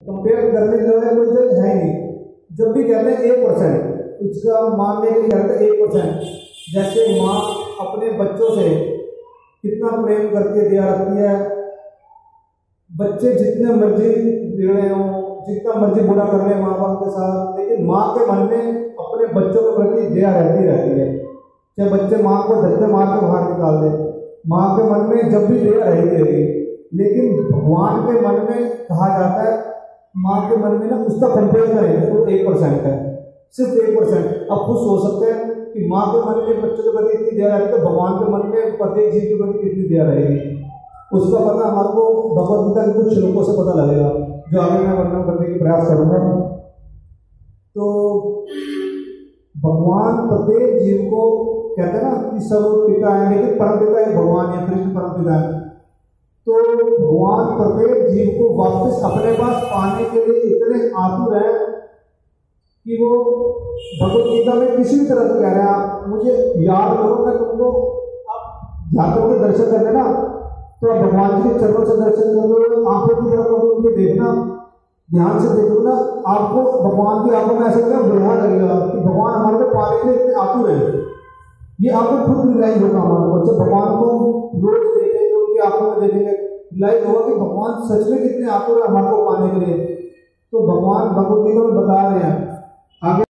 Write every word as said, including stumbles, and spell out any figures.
Compare करने के लिए कोई जज है नहीं। जब भी कहते हैं एक परसेंट उसका मानने के लिए कहते हैं एक परसेंट। जैसे माँ अपने बच्चों से कितना प्रेम करके दिया रखती है, बच्चे जितने मर्जी बिगड़े हों, जितना मर्जी बुरा कर ले माँ बाप के साथ, लेकिन माँ के मन में अपने बच्चों के प्रति दया रहती रहती है। चाहे बच्चे माँ को धक्के मार के बाहर निकाल दे, माँ के मन में जब भी दया रहेगी रहेगी। लेकिन भगवान के मन में कहा जाता है, माँ के मन में ना उसका कंपेयर करेंगे तो एक परसेंट है, सिर्फ एक परसेंट। अब खुद सोच सकते हैं कि माँ के मन में बच्चों के प्रति इतनी दया रहेगी तो भगवान के मन में प्रत्येक जीव के प्रति कितनी दया रहेगी। उसका पता हमारे को भगवद गीता के कुछ श्लोकों से पता लगेगा, जो आगे मैं वर्णन करने की प्रयास करूंगा। तो भगवान प्रत्येक जीव को कहते हैं ना कि सब पिता है, लेकिन परम पिता है भगवान या कृष्ण परम पिता है। तो भगवान प्रत्येक जीव को वापस अपने पास पाने के लिए इतने आतुर है कि वो भगवद गीता में किसी भी तरह से कह रहे हैं, आप मुझे याद करो, मैं तुमको आप जाते हो दर्शन करने ना, तो आप भगवान जी के चरणों से दर्शन कर लो, आंखों की तरफ उनके देखना, ध्यान से देखो ना, आपको भगवान की आंखों में ऐसा क्या बढ़िया लगेगा कि भगवान हमारे को पाने के लिए इतने आतुर है। ये आपको खुद रियलाइज होगा हमारे को, जब भगवान को रोज देखेंगे, उनकी आंखों में देखेंगे, रियलाइज होगा कि भगवान सच में कितने आतुर है हमारे को पाने के लिए। तो भगवान भगवद गीता में बता रहे हैं आगे